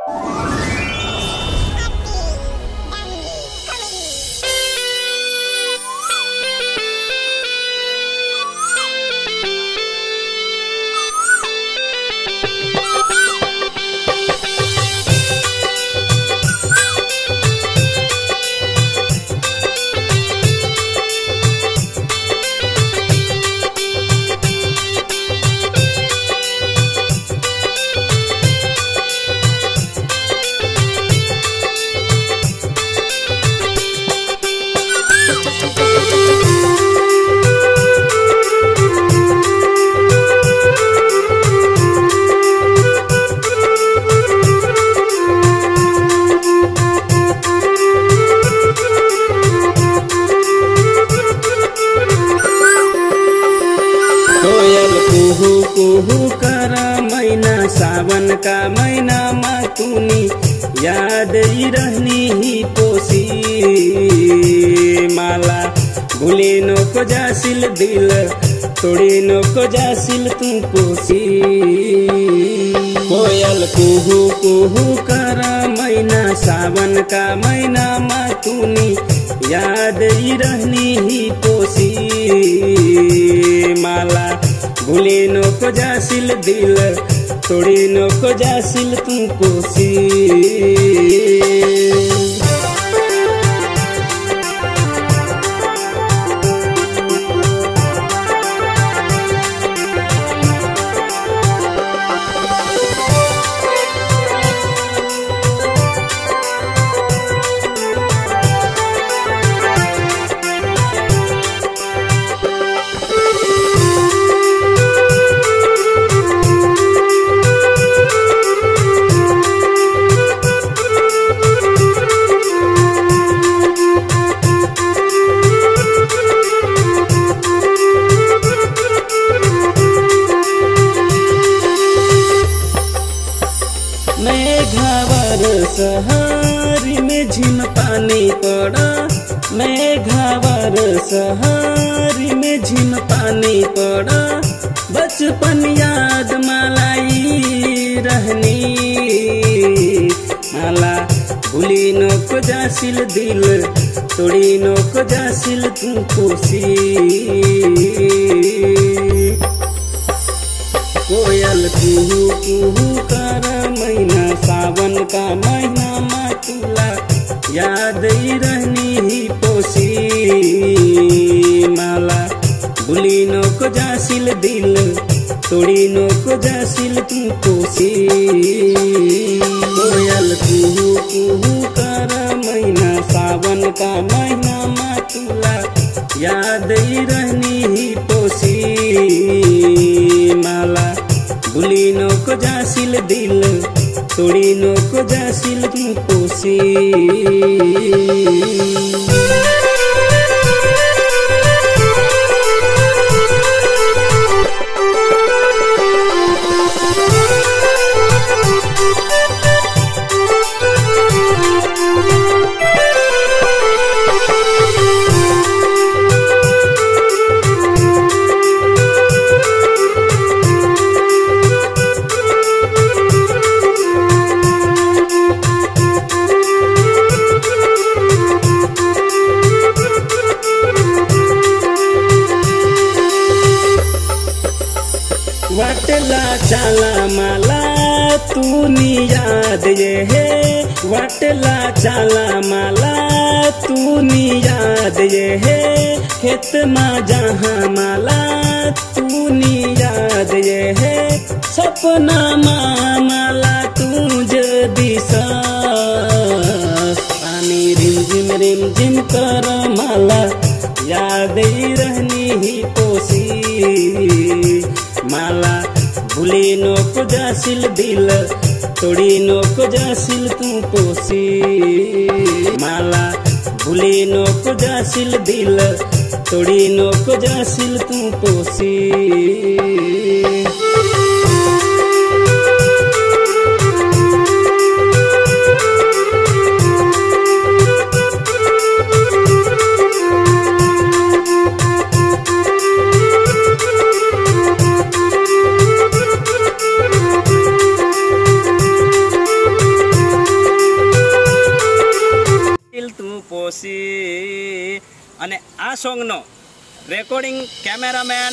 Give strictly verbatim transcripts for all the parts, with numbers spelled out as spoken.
कुहू कर मैना सावन का महीना में तूनी याद ही रहनी ही पोसी माला भूले नो को जासिल दिल तोड़ी नो को जासिल तू पोसी कोयल कुहू कुहू कर मैना सावन का महीना में तूनी याद ही रहनी ही पोसी माला भूले नो को जासिल दिल तोड़ी नो को जासिल तू पोसी सहारी में झिम पानी पड़ा मैं घावर सहारी में झिम पानी पड़ा बचपन याद मलाई रहनी माला भूली नो को जासिल दिल तोड़ी नो को जासिल तू पोसी कोयल कुहू कुहू कर महीना सावन का महीना में तुला याद ही रहनी ही पोसी माला भूली नो को जासिल दिल तोड़ी नो को जासिल तू पोसी कोयल कुहू कुहू कर महीना सावन का महीना में तुला याद ही रहनी ही पोसी माला भूली नो को जासिल दिल तोड़ी नो को जासिल तू पोसी वटला चाला माला तूनी याद ये है वटला चाला माला तूनी याद ये है खेत माँ जहाँ माला तूनी याद ये है सपना माँ माला तूज दिशा पानी रिम झिम रिम झिम कर माला याद ही रहनी ही पोसी माला भूली नो को जासिल दिल तोड़ी नो को जासिल तू पोसी माला भूली नो को जासिल दिल तोड़ी नो को जासिल तू पोसी પોસી અને આ સોંગનો રેકોર્ડિંગ કેમેરામેન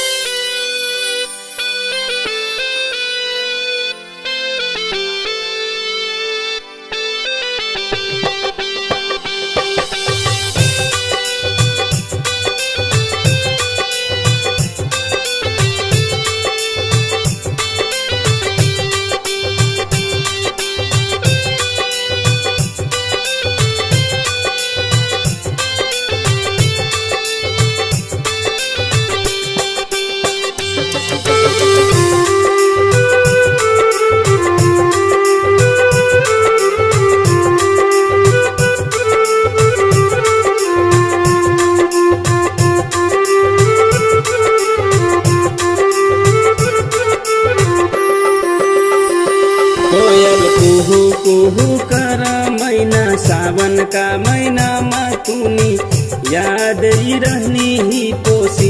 कुहू कर महीना सावन का महीना में तूनी याद ही रहनी ही पोसी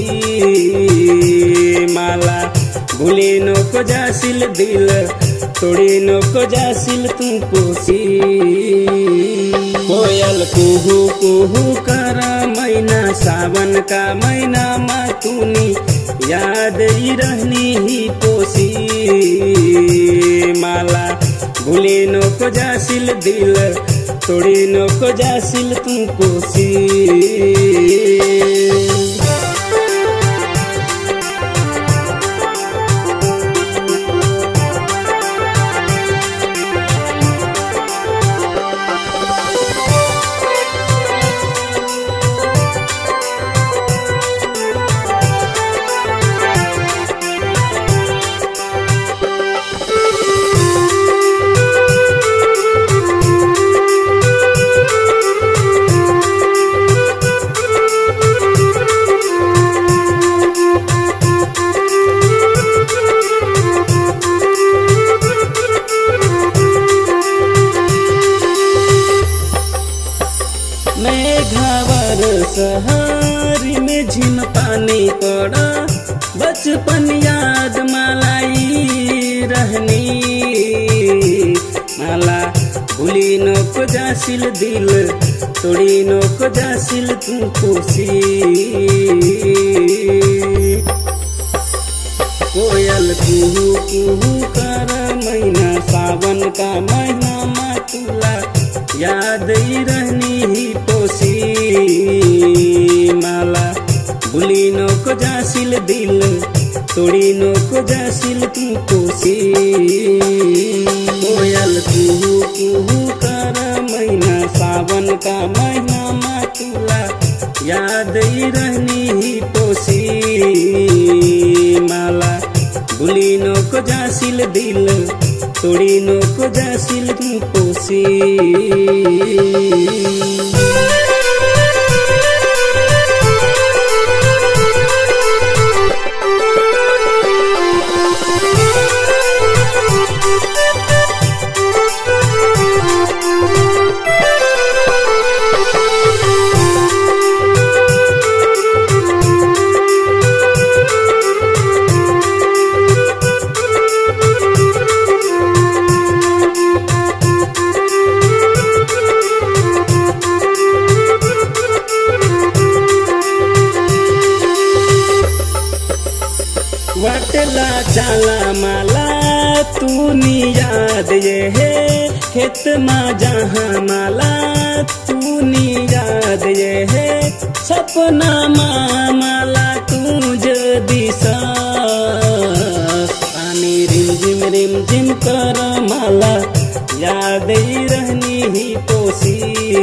माला भूली नो को जासिल दिल तोड़ी नो को जासिल तू पोसी कोयल कुहू कुहू कर महीना सावन का महीना में तूनी याद ही रहनी ही पोसी माला भूली नो को जासिल दिल तोड़ी नो को जासिल तू पोसी सहारी में झिम पानी पड़ा बचपन याद मालाई रहनी माला भूली नो को जासिल दिल तोड़ी नो को जासिल तू पोसी कोयल कुहू कुहू कर महीना सावन का महीना में तुला याद ही रहनी ही पोसी माला भूली नो को जासिल दिल तोड़ी नो को जासिल तू पोसी कोयल कुहू कुहू कर महीना सावन का महीना में तुला याद ही रहनी ही पोसी माला भूली नो को जासिल दिल तोड़ी नो को जासिल तू पोसी वटला चाला माला तूनी याद ये है खेत माँ जहाँ माला तूनी याद ये है सपना माँ माला तू दिशा पानी रिम झिम रिम झिम कर माला याद ही रहनी ही पोसी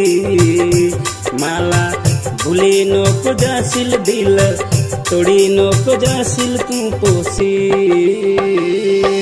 माला भूली नो को जासिल दिल तोड़ी नो को जासिल तू पोसी